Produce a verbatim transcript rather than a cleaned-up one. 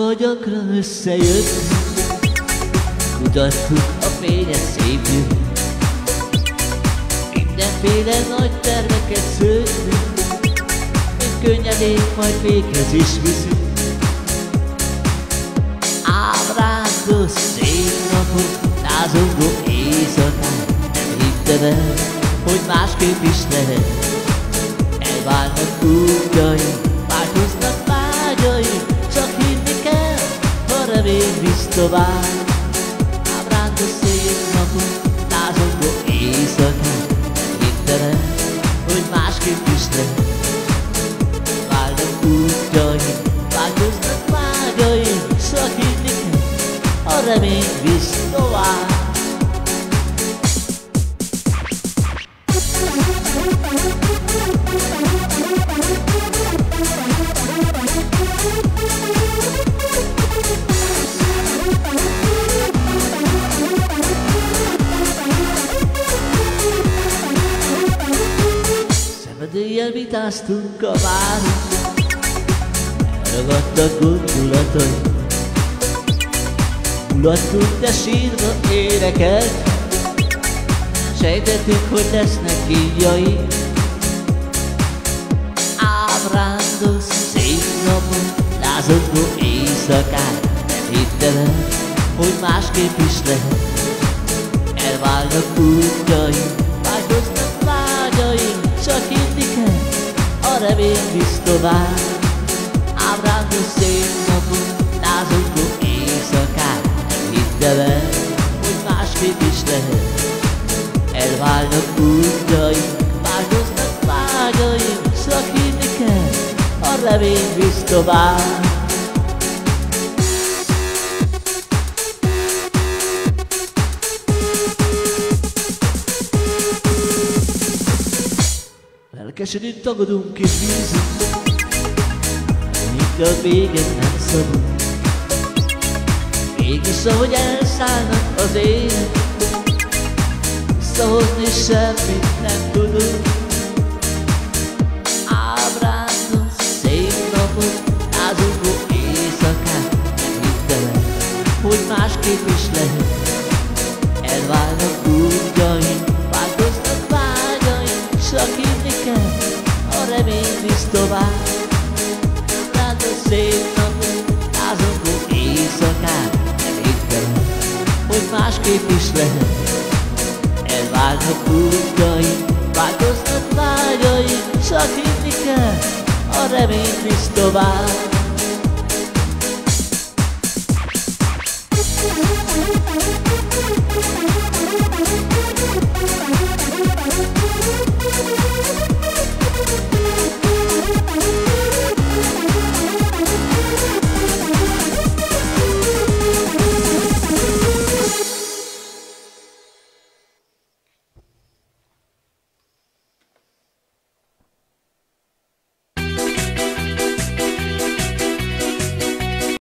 gyakran összejött, kutattuk a fényes szép jövőt. Mindenféle nagy terveket szőttünk, mint könnyedén majd véghez is viszünk. Ábrándó szép napok, lázongó éjszakán, nem hittem el, hogy másképp is lehet. Elválnak útjaink, változnak vágyaink, csak hinni kell, ha remény visz tovább. Ábrándó szép napok, lázongó éjszakán, nem hittem el, hogy másképp is lehet. Elválnak útjaink, változnak vágyaink, csak hinni kell, a remény visz tovább. Szenvedéllyel vitáztunk a város, elragadtak gondolatai. Mulattunk, de sírva énekelt, sejtettük, hogy lesznek íjjai. Ábrándó szép napon, lázongó éjszakán, nem hittem el, hogy másképp is lehet. Elválnak útjaink, változnak vágyaink, csak hinni kell, a remény visz tovább. Ábrándó szép napon, lázongó éjszakán, nem hittem el, hogy másképp is lehet. Elválnak útjaink, változnak vágyaink, csak hinni kell, a remény visz tovább. Elkeserült tagadunk és bízunk, míg a véget nem szabunk. Mégis ahogy elszállnak az élet, visszahozni semmit nem tudunk. Ábrándó szép napot, lázongó éjszakán, nem hittem el, hogy másképp is lehet. Elválnak útjaink, változnak vágyaink, csak hinni kell, a remény visz tovább. Ábrándó szép napot, lázongó éjszakán, nem hittem el, hogy másképp is lehet. Elválnak útjaink, változnak vágyaink, csak hinni kell, a remény visz tovább.